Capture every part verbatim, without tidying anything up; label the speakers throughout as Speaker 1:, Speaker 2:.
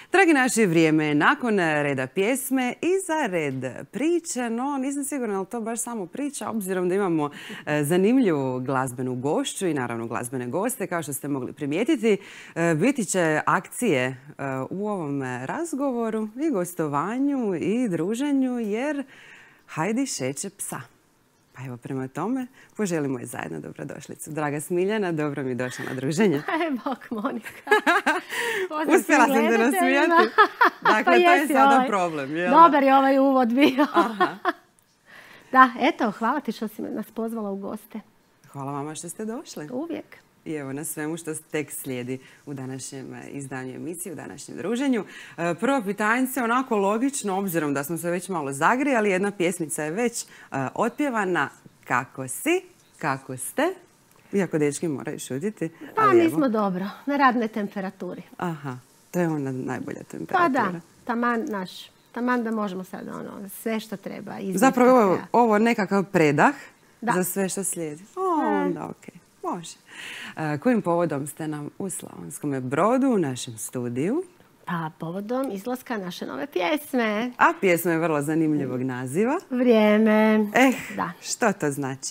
Speaker 1: Dragi naši, vrijeme je nakon reda pjesme i za red priče, no nisam sigurna je li to baš samo priča, obzirom da imamo zanimljivu glazbenu gošću i naravno glazbene goste, kao što ste mogli primijetiti. Biti će akcije u ovom razgovoru i gostovanju i druženju, jer Hajdi šeće psa. Pa evo, prema tome, poželimo je zajedno dobrodošlicu. Draga Smiljana, dobro mi došla na druženje.
Speaker 2: Aj, bok, Monika.
Speaker 1: Uspjela sam te nasmijati. Dakle,
Speaker 2: pa
Speaker 1: to je
Speaker 2: jesi
Speaker 1: sada
Speaker 2: ovaj.
Speaker 1: problem. Jel?
Speaker 2: Dobar je ovaj uvod bio.
Speaker 1: Aha.
Speaker 2: Da, eto, hvala ti što si nas pozvala u goste.
Speaker 1: Hvala vama što ste došli.
Speaker 2: Uvijek.
Speaker 1: I evo na svemu što tek slijedi u današnjem izdanju emisije, u današnjem druženju. Prvo pitanje se onako logično, obzirom da smo se već malo zagrijali, jedna pjesmica je već otpjevana. Kako si? Kako ste? Iako dečki moraju šutiti.
Speaker 2: Pa mi smo dobro, na radnoj temperaturi.
Speaker 1: Aha, to je ona najbolja temperatura.
Speaker 2: Pa da, taman naš, taman da možemo sad ono, sve što treba izvesti.
Speaker 1: Zapravo ovo, ovo nekakav predah
Speaker 2: da.
Speaker 1: Za sve što slijedi. O, onda okej. Okay. Može. E, kojim povodom ste nam u Slavonskome Brodu, u našem studiju?
Speaker 2: Pa povodom izlaska naše nove pjesme.
Speaker 1: A pjesma je vrlo zanimljivog naziva.
Speaker 2: Vrijeme.
Speaker 1: Eh,
Speaker 2: da.
Speaker 1: Što to znači?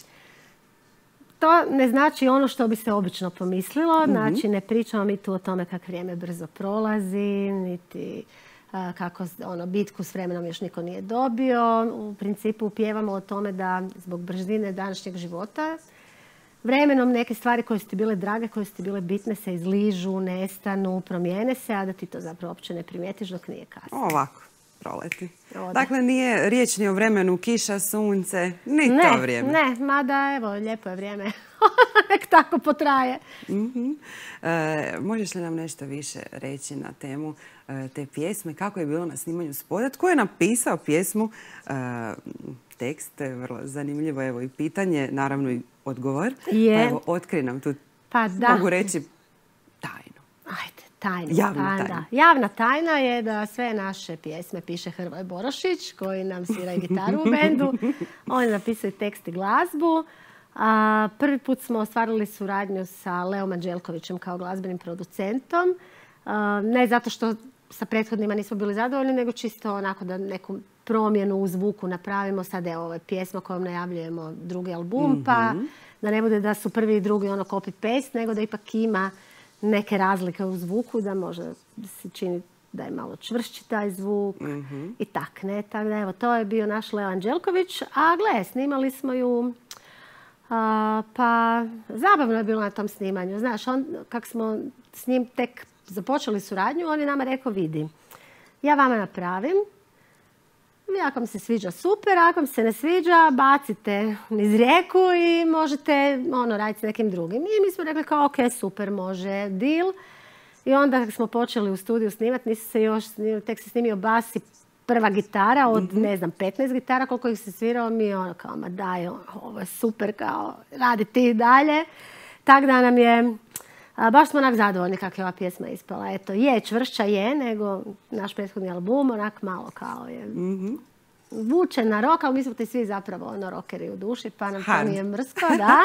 Speaker 2: To ne znači ono što bi se obično pomislilo. Mm-hmm. Znači, ne pričamo mi tu o tome kako vrijeme brzo prolazi, niti a, kako ono, bitku s vremenom još niko nije dobio. U principu pjevamo o tome da zbog brzine današnjeg života vremenom neke stvari koje su ti bile drage, koje su ti bile bitne se izližu, nestanu, promijene se, a da ti to zapravo uopće ne primijetiš dok nije kasno.
Speaker 1: Ovako, proleti.
Speaker 2: Ode.
Speaker 1: Dakle, nije riječ ni o vremenu kiša, sunce, ni
Speaker 2: ne,
Speaker 1: to vrijeme.
Speaker 2: Ne, mada evo, lijepo je vrijeme. Nek tako potraje.
Speaker 1: Mm-hmm. E, možeš li nam nešto više reći na temu e, te pjesme? Kako je bilo na snimanju spota? Tko je napisao pjesmu? E, tekst je vrlo zanimljivo. Evo i pitanje, naravno i odgovor.
Speaker 2: Je.
Speaker 1: Pa evo, otkri nam tu,
Speaker 2: pa da.
Speaker 1: mogu reći, tajnu.
Speaker 2: Ajde, tajnu.
Speaker 1: Javna
Speaker 2: pa,
Speaker 1: tajna.
Speaker 2: Da. Javna tajna je da sve naše pjesme piše Hrvoje Borošić, koji nam svira i gitaru u bendu. On je napisao i tekst i glazbu. A, prvi put smo ostvarili suradnju sa Leom Anđelkovićem kao glazbenim producentom. A, ne zato što sa prethodnima nismo bili zadovoljni, nego čisto onako da neku promjenu u zvuku napravimo. Sad je ovo pjesma kojom najavljujemo drugi album, mm-hmm. pa da ne bude da su prvi i drugi ono copy-paste, nego da ipak ima neke razlike u zvuku, da možda se čini da je malo čvršći taj zvuk mm-hmm. i tak, ne? Tako da, evo, to je bio naš Leo Anđelković, a gle, snimali smo ju, a, pa zabavno je bilo na tom snimanju. Znaš, on, kak smo s njim tek započeli suradnju, on je nama rekao, vidi, ja vama napravim, ako vam se sviđa super, ako vam se ne sviđa, bacite niz rijeku i možete ono, raditi s nekim drugim. I mi smo rekli kao ok, super, može, deal. I onda kad smo počeli u studiju snimati, nisi se još snimio, tek se snimio bas i prva gitara od, mm-hmm. ne znam, petnaest gitara, koliko ih se svirao, mi ono kao, ma daj, ovo je super, kao, radi ti dalje. Tako da nam je, a, baš smo onak zadovoljni kako je ova pjesma ispala. Eto, je, čvršća je, nego naš prethodni album, onak malo kao je, mm-hmm. vuče na rock, ali mi smo ti svi zapravo ono rockeri u duši, pa nam to nije mrsko, da.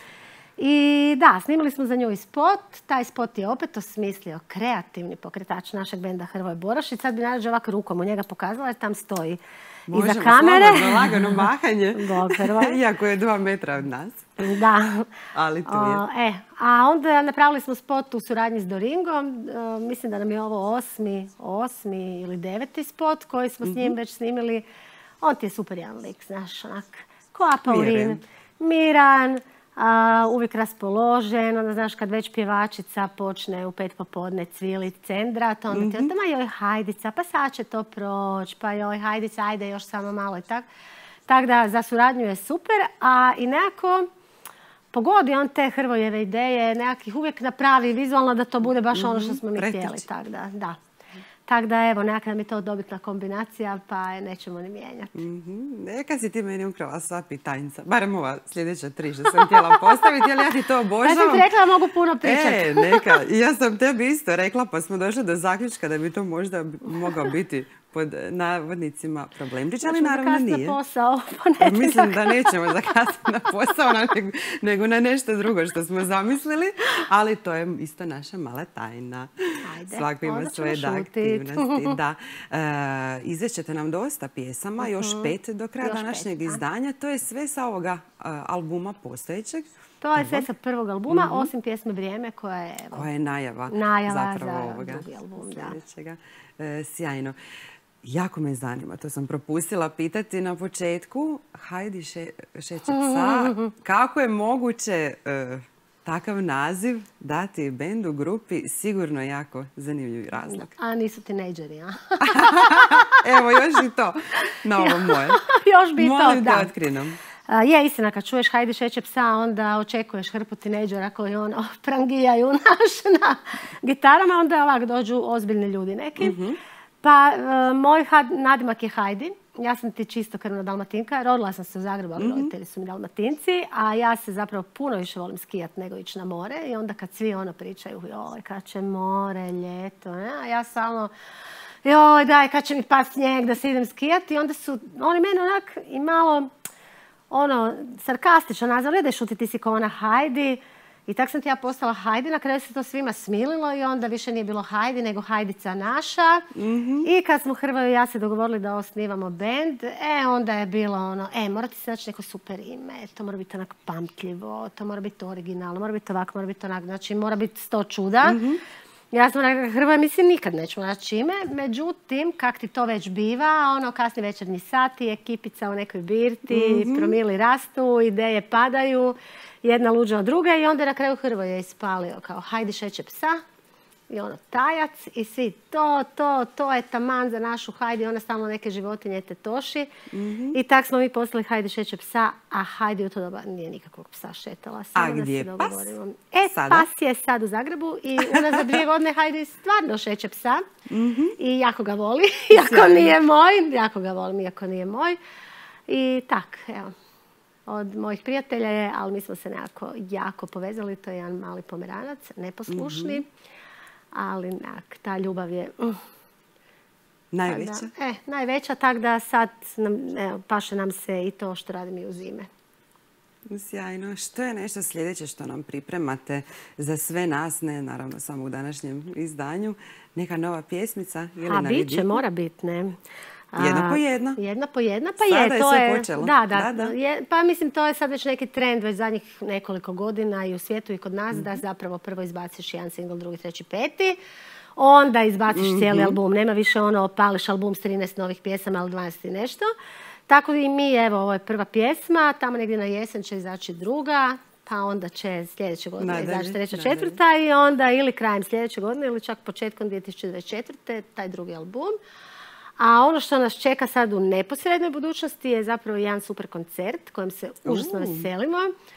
Speaker 2: I da, snimali smo za nju i spot. Taj spot je opet osmislio kreativni pokretač našeg benda Hrvoje Borošić. Sad bi nađe ovako rukom u njega pokazala jer tam stoji
Speaker 1: možemo
Speaker 2: iza kamere.
Speaker 1: Možemo slobodno, lagano mahanje.
Speaker 2: Bog Hrvoje.
Speaker 1: Iako je dva metra od nas.
Speaker 2: Da.
Speaker 1: Ali tu je.
Speaker 2: O, e, a onda napravili smo spot u suradnji s Doringom. E, mislim da nam je ovo osmi, osmi ili deveti spot koji smo mm-hmm. s njim već snimili. On ti je super jedan lik, znaš, onak, ko Apaurin, miran, a, uvijek raspoložen. Onda, znaš, kad već pjevačica počne u pet popodne cvilit cendrat, onda mm-hmm. ti onda, ma joj, hajdica, pa sad će to proći, pa joj, hajdica, ajde još samo malo i tako. Tako da, za suradnju je super, a i nekako pogodi on te Hrvojeve ideje, nekakvih uvijek napravi vizualno da to bude baš mm-hmm. ono što smo mi
Speaker 1: Pretići.
Speaker 2: htjeli. Tako da, da. Tako da, evo, nekada mi je to dobitna kombinacija, pa je nećemo ni mijenjati.
Speaker 1: Mm-hmm. Neka si ti meni ukrala sva pitanjica. Barem ova sljedeća tri što sam htjela postaviti, ali ja ti to obožavam.
Speaker 2: Ja sam ti rekla da mogu puno pričati.
Speaker 1: E, neka. I ja sam tebi isto rekla, pa smo došli do zaključka da bi to možda mogao biti pod navodnicima problemčić, ali naravno nije.
Speaker 2: Na posao.
Speaker 1: Mislim da nećemo zakasniti na posao, nego, nego na nešto drugo što smo zamislili, ali to je isto naša mala tajna.
Speaker 2: Ajde,
Speaker 1: svako ima svoje aktivnosti. Da. E, izvećete nam dosta pjesama, uh-huh. još pet do kraja još današnjeg pet, izdanja. To je sve sa ovoga uh, albuma postojećeg.
Speaker 2: To je sve sa prvog albuma, mm-hmm. osim pjesme Vrijeme koja je... Evo,
Speaker 1: koja je najava,
Speaker 2: najava
Speaker 1: zapravo
Speaker 2: za
Speaker 1: ovoga
Speaker 2: drugi album,
Speaker 1: sljedećega. E, sjajno. Jako me zanima, to sam propustila pitati na početku. Hajdi še, šeće psa, kako je moguće e, takav naziv dati bendu, grupi? Sigurno jako zanimljiv razlog.
Speaker 2: A nisu tinejdžeri, a?
Speaker 1: Evo, još i to. Na ovo moje.
Speaker 2: Još bi
Speaker 1: Molim
Speaker 2: to, da.
Speaker 1: Molim te otkrinom.
Speaker 2: Uh, je istina, kad čuješ Hajdi šeće psa, onda očekuješ hrpu tinejdžera koji ono prangijaju naš na gitarama, onda ovak dođu ozbiljni ljudi neki. Mm-hmm. Pa uh, moj had, nadimak je Hajdi. Ja sam ti čisto krvna Dalmatinka. Rodila sam se u Zagrebu, ali mm-hmm. roditelji su mi Dalmatinci, a ja se zapravo puno više volim skijat nego ići na more. I onda kad svi ono pričaju, joj, kad će more, ljeto, ne? A ja samo, joj, daj, kad će mi past snijeg da se idem skijati. I onda su oni mene onak i malo ono, sarkastično nazvali, ideš šuti, ti si kao ona Hajdi. I tak sam ti ja postala Hajdi, na kraju se to svima smililo i onda više nije bilo Hajdi, nego Hajdica naša. Mm-hmm. I kad smo Hrvoje i ja se dogovorili da osnivamo bend, e, onda je bilo ono, e, mora ti se naći neko super ime, to mora biti onak pamtljivo, to mora biti originalno, mora biti ovako, mora biti onak, znači mora biti sto čuda. Mm-hmm. Ja sam rekla, Hrvoje, mislim, nikad nećemo naći ime. Međutim, kak ti to već biva, ono, kasni večernji sati, ekipica u nekoj birti, mm-hmm. promili rastu, ideje padaju, jedna luđa od druge i onda na kraju Hrvoje je ispalio kao Hajdi šeće psa i ono, tajac i svi to, to, to je taman za našu Hajdi, ona stalno neke životinje tetoši. Mm-hmm. I tak smo mi postali Hajdi šeće psa, a Hajdi u to doba nije nikakvog psa šetala.
Speaker 1: Samo a gdje je pas?
Speaker 2: E, sada? Pas je sad u Zagrebu i unazad dvije godine Hajdi stvarno šeće psa. Mm-hmm. I jako ga voli, iako nije moj, jako ga volim, iako nije moj. I tak, evo. Od mojih prijatelja je, ali mi smo se nekako jako povezali. To je jedan mali pomeranac, neposlušni. Mm-hmm. Ali nak, ta ljubav je... Uh,
Speaker 1: najveća?
Speaker 2: Da, e, najveća, tak da sad nam, evo, paše nam se i to što radim i u zime.
Speaker 1: Sjajno. Što je nešto sljedeće što nam pripremate za sve nas, ne naravno samo u današnjem izdanju? Neka nova pjesmica? Ili
Speaker 2: A bit će, mora biti, ne.
Speaker 1: Jedna po jedna?
Speaker 2: Jedna po jedna, pa
Speaker 1: Sada
Speaker 2: je. to
Speaker 1: je sve
Speaker 2: je,
Speaker 1: počelo.
Speaker 2: Da, da.
Speaker 1: da, da.
Speaker 2: Je, pa mislim, to je sad već neki trend već zadnjih nekoliko godina i u svijetu i kod nas, mm-hmm. da zapravo prvo izbaciš jedan singl, drugi, treći, peti. Onda izbaciš mm-hmm. cijeli album. Nema više ono, pališ album s trinaest novih pjesama, ali dvanaest i nešto. Tako i mi, evo, ovo je prva pjesma, tamo negdje na jesen će izaći druga, pa onda će sljedeće godine izaći treća, četvrta i onda ili krajem sljedeće godine ili čak početkom dvije tisuće dvadeset četvrte taj drugi album. A ono što nas čeka sad u neposrednoj budućnosti je zapravo jedan super koncert kojem se užasno uh. veselimo.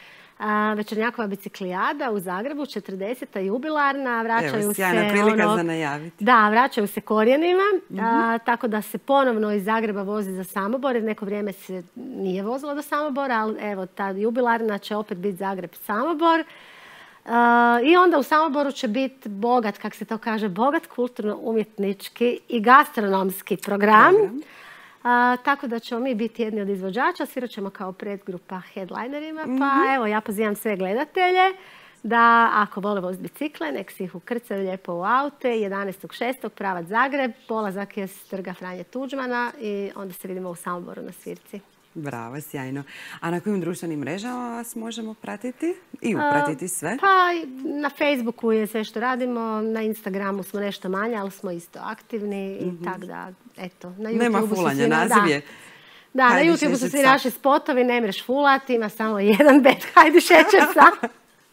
Speaker 2: A, Večernjakova biciklijada u Zagrebu, četrdeseta jubilarna, vraćaju
Speaker 1: Evo,
Speaker 2: se
Speaker 1: prilika
Speaker 2: ono,
Speaker 1: za najaviti.
Speaker 2: Da, vraćaju se korijenima,
Speaker 1: mm-hmm.
Speaker 2: a, tako da se ponovno iz Zagreba vozi za Samobor, jer neko vrijeme se nije vozilo do Samobora, ali evo, ta jubilarna će opet biti Zagreb-Samobor. Uh, I onda u Samoboru će biti bogat, kako se to kaže, bogat kulturno-umjetnički i gastronomski program. program. Uh, tako da ćemo mi biti jedni od izvođača, svirat ćemo kao predgrupa headlinerima, mm-hmm. pa evo ja pozivam sve gledatelje da ako vole voziti bicikle, nek si ih ukrcaju lijepo u aute, jedanaestog šestog pravac Zagreb, polazak je s trga Franje Tuđmana i onda se vidimo u Samoboru na svirci.
Speaker 1: Bravo, sjajno. A na kojim društvenim mrežama vas možemo pratiti i upratiti sve?
Speaker 2: Pa na Facebooku je sve što radimo, na Instagramu smo nešto manje, ali smo isto aktivni i mm-hmm. tak da, eto. Na
Speaker 1: Nema fulanja, naziv je.
Speaker 2: Da, da na YouTubeu su svi naši spotovi, ne mreš fulati, ima samo jedan bet, Hajdi šeće psa.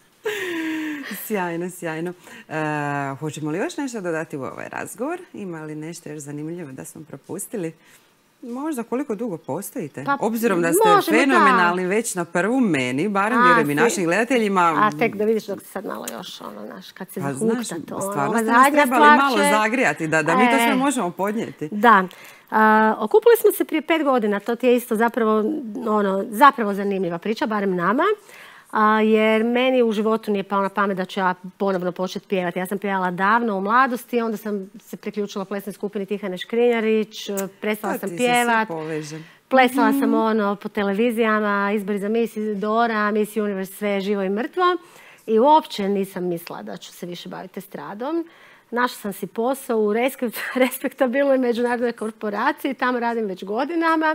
Speaker 1: Sjajno, sjajno. Uh, hoćemo li još nešto dodati u ovaj razgovor? Ima li nešto još zanimljivo da smo propustili? Možda koliko dugo postojite? Pa, Obzirom da ste možemo, fenomenalni da. Već na prvu meni, barem vjerujem i našim gledateljima.
Speaker 2: A tek da vidiš dok se sad malo još, ono, naš, kad se
Speaker 1: pa,
Speaker 2: zahukta
Speaker 1: znaš,
Speaker 2: to.
Speaker 1: Stvarno ste nas trebali malo zagrijati, da, da mi to sve možemo podnijeti.
Speaker 2: Da. Uh, okupili smo se prije pet godina, to ti je isto zapravo, ono, zapravo zanimljiva priča, barem nama. jer meni u životu nije palo na pamet da ću ja ponovno početi pjevati. Ja sam pjevala davno u mladosti, onda sam se priključila plesnoj skupini Tihane Škrinjarić, prestala sam pjevati. Plesala sam ono po televizijama, izbori za Miss Dora, Miss Universe, sve živo i mrtvo. I uopće nisam mislila da ću se više baviti estradom. Našla sam si posao u respektabilnoj međunarodnoj korporaciji, tamo radim već godinama.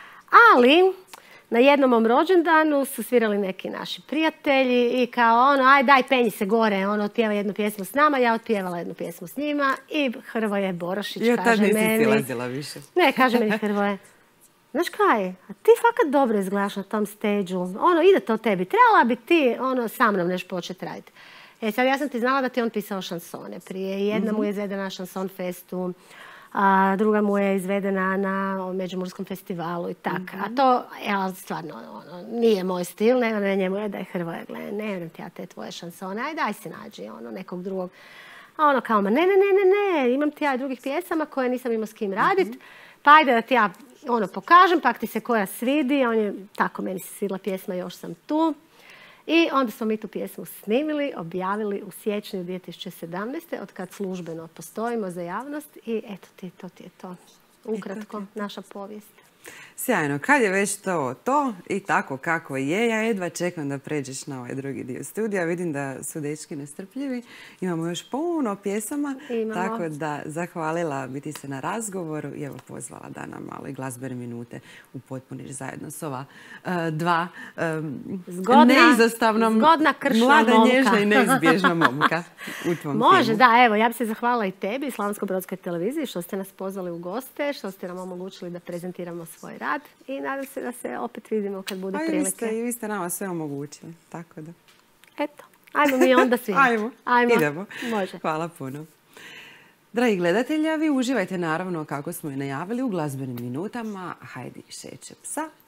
Speaker 2: Ali na jednom mom rođendanu su svirali neki naši prijatelji i kao ono, aj daj penji se gore, on otpjeva jednu pjesmu s nama, ja otpjevala jednu pjesmu s njima i Hrvoje Borošić kaže meni...
Speaker 1: I od tad nisi silazila više.
Speaker 2: Ne, kaže meni Hrvoje, znaš kaj, a ti fakat dobro izgledaš na tom stage-u, ono, ide to tebi, trebala bi ti ono, sa mnom nešto početi raditi. E sad ja sam ti znala da ti on pisao šansone prije. Jedna mu je izvedena na Šanson Festu, a druga mu je izvedena na Međimurskom festivalu i tak. A to, ja, stvarno, ono, nije moj stil, ne, ne njemu je da je Hrvoje, gledaj, ne vjerujem ti ja te tvoje šansone, aj daj si nađi ono, nekog drugog. A ono kao, ma ne, ne, ne, ne, ne, imam ti ja drugih pjesama koje nisam imao s kim radit, pa ajde da ti ja ono pokažem, pa ti se koja svidi, on je, tako, meni se svidla pjesma, još sam tu. I onda smo mi tu pjesmu snimili, objavili u siječnju dvije tisuće sedamnaeste. od kad službeno postojimo za javnost i eto ti, to ti je to. Ukratko, naša povijest.
Speaker 1: Sjajno. Kad je već to to i tako kako je, ja jedva čekam da pređeš na ovaj drugi dio studija. Vidim da su dečki nestrpljivi. Imamo još puno pjesama,
Speaker 2: Imamo.
Speaker 1: Tako da zahvalila bi ti se na razgovoru i evo pozvala da nam malo i glazbene minute upotpuniš zajedno s ova uh, dva um,
Speaker 2: zgodna,
Speaker 1: neizostavna,
Speaker 2: zgodna kršna
Speaker 1: mlada,
Speaker 2: momka.
Speaker 1: nježna i neizbježna momka u tvom
Speaker 2: Može,
Speaker 1: filmu.
Speaker 2: da, evo, ja bih se zahvalila i tebi i Slavonsko-brodskoj televiziji što ste nas pozvali u goste, što ste nam omogućili da prezentiramo svoj rad i nadam se da se opet vidimo kad bude
Speaker 1: Pa
Speaker 2: prilike.
Speaker 1: vi ste, i vi ste nama sve omogućili, tako da.
Speaker 2: Eto, ajmo mi onda svi.
Speaker 1: Ajmo,
Speaker 2: Ajmo,
Speaker 1: idemo.
Speaker 2: Može.
Speaker 1: Hvala puno. Dragi gledatelji, vi uživajte naravno kako smo i najavili u glazbenim minutama Hajdi šeće psa